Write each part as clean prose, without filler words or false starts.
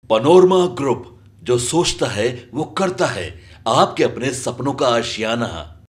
Panorama group, जो सोचता है वो करता है। आपके अपने सपनों का आशियाना।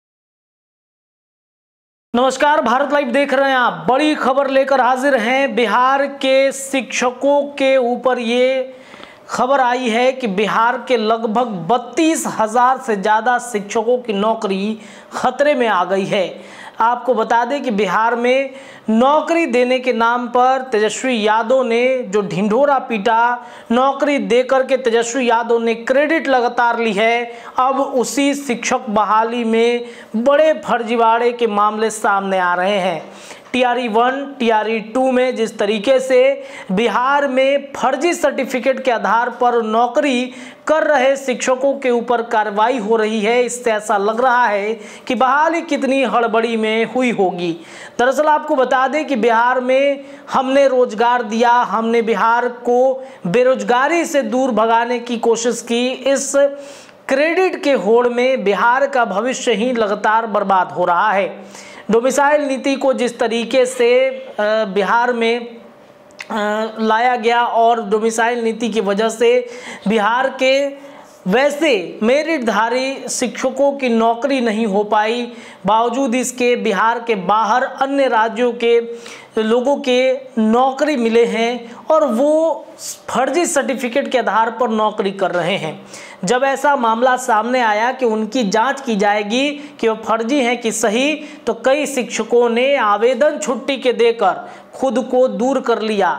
नमस्कार, भारत लाइव देख रहे हैं आप। बड़ी खबर लेकर हाजिर हैं। बिहार के शिक्षकों के ऊपर ये खबर आई है कि बिहार के लगभग 32,000 से ज़्यादा शिक्षकों की नौकरी खतरे में आ गई है। आपको बता दें कि बिहार में नौकरी देने के नाम पर तेजस्वी यादव ने जो ढिंढोरा पीटा, नौकरी देकर के तेजस्वी यादव ने क्रेडिट लगातार ली है। अब उसी शिक्षक बहाली में बड़े फर्जीवाड़े के मामले सामने आ रहे हैं। टीआरई 1, टीआरई 2 में जिस तरीके से बिहार में फर्जी सर्टिफिकेट के आधार पर नौकरी कर रहे शिक्षकों के ऊपर कार्रवाई हो रही है, इससे ऐसा लग रहा है कि बहाली कितनी हड़बड़ी में हुई होगी। दरअसल आपको बता दें कि बिहार में हमने रोजगार दिया, हमने बिहार को बेरोजगारी से दूर भगाने की कोशिश की। इस क्रेडिट के होड़ में बिहार का भविष्य ही लगातार बर्बाद हो रहा है। डोमिसाइल नीति को जिस तरीके से बिहार में लाया गया और डोमिसाइल नीति की वजह से बिहार के वैसे मेरिटधारी शिक्षकों की नौकरी नहीं हो पाई, बावजूद इसके बिहार के बाहर अन्य राज्यों के लोगों के नौकरी मिले हैं और वो फर्जी सर्टिफिकेट के आधार पर नौकरी कर रहे हैं। जब ऐसा मामला सामने आया कि उनकी जांच की जाएगी कि वो फर्जी हैं कि सही, तो कई शिक्षकों ने आवेदन छुट्टी के देकर खुद को दूर कर लिया।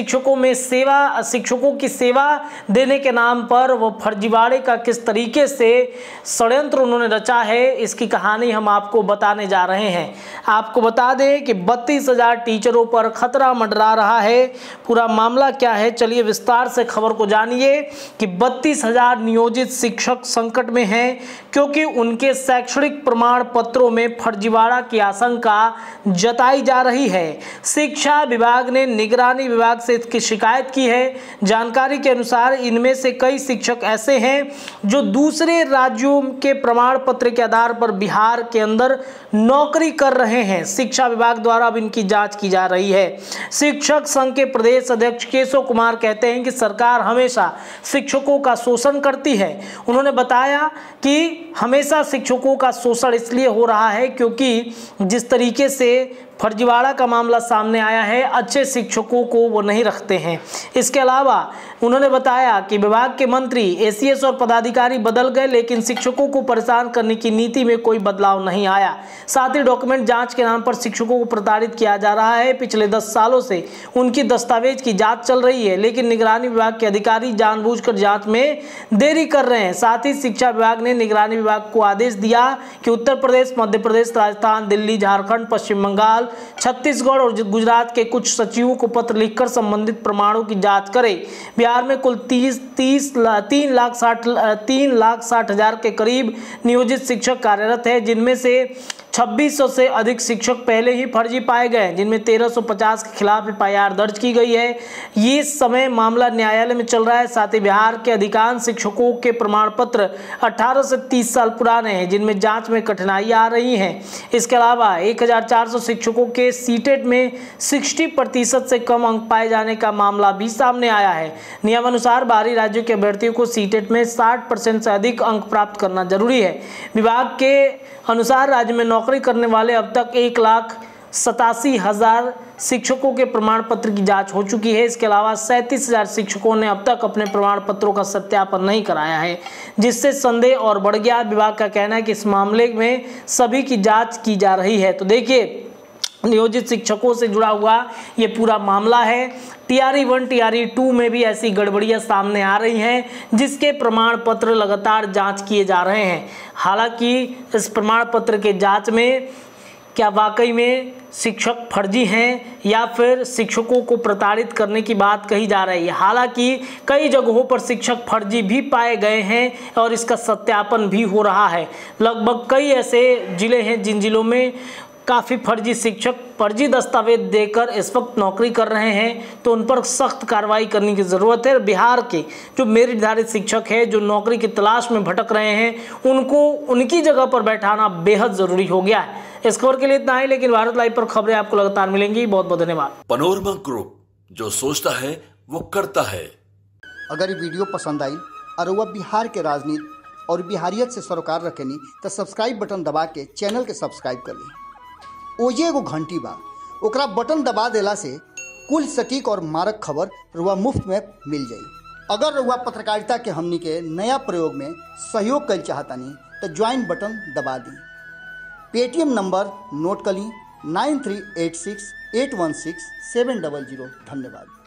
शिक्षकों की सेवा देने के नाम पर वो फर्जीवाड़े का किस तरीके से षड्यंत्र उन्होंने रचा है, इसकी कहानी हम आपको बताने जा रहे हैं। आपको बता दें कि 32,000 टीचरों पर खतरा मंडरा रहा है। पूरा मामला क्या है, चलिए विस्तार से खबर को जानिए कि 32,000 नियोजित शिक्षक संकट में हैं, क्योंकि उनके शैक्षणिक प्रमाण पत्रों में फर्जीवाड़ा की आशंका जताई जा रही है। शिक्षा विभाग ने निगरानी विभाग से इसकी शिकायत की है। जानकारी के अनुसार इनमें से कई शिक्षक ऐसे हैं जो दूसरे राज्यों के प्रमाण पत्र के आधार पर बिहार के अंदर नौकरी कर रहे हैं। शिक्षा विभाग द्वारा अब इनकी जांच की जा रही है। शिक्षक संघ के प्रदेश अध्यक्ष केशव कुमार कहते हैं कि सरकार हमेशा शिक्षकों का शोषण करती है। उन्होंने बताया कि हमेशा शिक्षकों का शोषण इसलिए हो रहा है क्योंकि जिस तरीके से फर्जीवाड़ा का मामला सामने आया है, अच्छे शिक्षकों को वो नहीं रखते हैं। इसके अलावा उन्होंने बताया कि विभाग के मंत्री, एसीएस और पदाधिकारी बदल गए, लेकिन शिक्षकों को परेशान करने की नीति में कोई बदलाव नहीं आया। साथ ही डॉक्यूमेंट जांच के नाम पर शिक्षकों को प्रताड़ित किया जा रहा है। पिछले 10 सालों से उनकी दस्तावेज की जांच चल रही है, लेकिन निगरानी विभाग के अधिकारी जानबूझकर जांच में देरी कर रहे हैं। साथ ही शिक्षा विभाग ने निगरानी विभाग को आदेश दिया कि उत्तर प्रदेश, मध्य प्रदेश, राजस्थान, दिल्ली, झारखंड, पश्चिम बंगाल, छत्तीसगढ़ और गुजरात के कुछ सचिवों को पत्र लिखकर संबंधित प्रमाणों की जांच करें। बिहार में कुल 3,60,000 के करीब नियोजित शिक्षक कार्यरत है, जिनमें से 2600 से अधिक शिक्षक पहले ही फर्जी पाए गए हैं, जिनमें 1350 के खिलाफ एफआईआर दर्ज की गई है। ये समय मामला न्यायालय में चल रहा है। साथ ही बिहार के अधिकांश शिक्षकों के प्रमाण पत्र 18 से 30 साल पुराने हैं, जिनमें जांच में कठिनाइयां आ रही हैं। इसके अलावा 1400 शिक्षकों के सीटेट में 60% से कम अंक पाए जाने का मामला भी सामने आया है। नियमानुसार बाहरी राज्यों के अभ्यर्थियों को सीटेट में 60% से अधिक अंक प्राप्त करना जरूरी है। विभाग के अनुसार राज्य में नौकरी करने वाले अब तक 1,87,000 शिक्षकों के प्रमाण पत्र की जांच हो चुकी है। इसके अलावा 37,000 शिक्षकों ने अब तक अपने प्रमाण पत्रों का सत्यापन नहीं कराया है, जिससे संदेह और बढ़ गया। विभाग का कहना है कि इस मामले में सभी की जांच की जा रही है। तो देखिए, नियोजित शिक्षकों से जुड़ा हुआ ये पूरा मामला है। टीआरई 1, टीआरई 2 में भी ऐसी गड़बड़ियां सामने आ रही हैं, जिसके प्रमाण पत्र लगातार जांच किए जा रहे हैं। हालांकि इस प्रमाण पत्र के जांच में क्या वाकई में शिक्षक फर्जी हैं या फिर शिक्षकों को प्रताड़ित करने की बात कही जा रही है। हालांकि कई जगहों पर शिक्षक फर्जी भी पाए गए हैं और इसका सत्यापन भी हो रहा है। लगभग कई ऐसे जिले हैं जिन जिलों में काफ़ी फर्जी शिक्षक फर्जी दस्तावेज देकर इस वक्त नौकरी कर रहे हैं, तो उन पर सख्त कार्रवाई करने की ज़रूरत है। बिहार के जो मेरिटधारी शिक्षक है, जो नौकरी की तलाश में भटक रहे हैं, उनको उनकी जगह पर बैठाना बेहद ज़रूरी हो गया है। इस खबर के लिए इतना ही, लेकिन भारत लाइव पर खबरें आपको लगातार मिलेंगी। बहुत बहुत धन्यवाद। पनोरमा ग्रुप, जो सोचता है वो करता है। अगर ये वीडियो पसंद आई और वह बिहार के राजनीति और बिहारियत से सरोकार रखेनी तो सब्सक्राइब बटन दबा के चैनल के सब्सक्राइब कर ली। ओजे एगो घंटी बा, ओकरा बटन दबा देला से कुल सटीक और मारक खबर रुआ मुफ्त में मिल जाई। अगर रुआ पत्रकारिता के हमनी के नया प्रयोग में सहयोग कर चाहतानी तो ज्वाइन बटन दबा दी। पेटीएम नंबर नोट कर ली 9386816700। धन्यवाद।